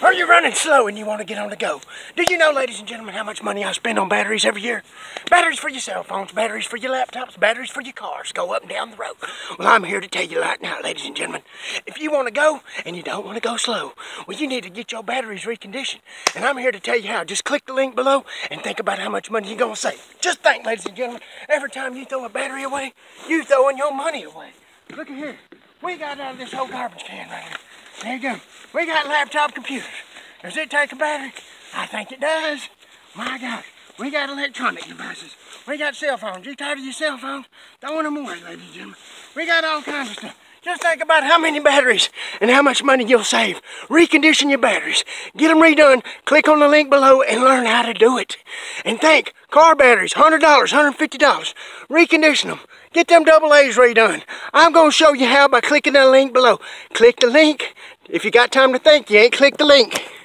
Are you running slow and you want to get on the go? Do you know, ladies and gentlemen, how much money I spend on batteries every year? Batteries for your cell phones, batteries for your laptops, batteries for your cars. Go up and down the road. Well, I'm here to tell you right now, ladies and gentlemen, if you want to go and you don't want to go slow, well, you need to get your batteries reconditioned. And I'm here to tell you how. Just click the link below and think about how much money you're going to save. Just think, ladies and gentlemen, every time you throw a battery away, you throwing your money away. Look at here. We got out of this whole garbage can right here. There you go. We got laptop computers. Does it take a battery? I think it does. My God. We got electronic devices. We got cell phones. You tired of your cell phones? Throwing them away, ladies and gentlemen. We got all kinds of stuff. Just think about how many batteries and how much money you'll save. Recondition your batteries. Get them redone. Click on the link below and learn how to do it. And think, car batteries, $100, $150. Recondition them. Get them AA's redone. I'm going to show you how by clicking that link below. Click the link. If you got time to think, you ain't clicked the link.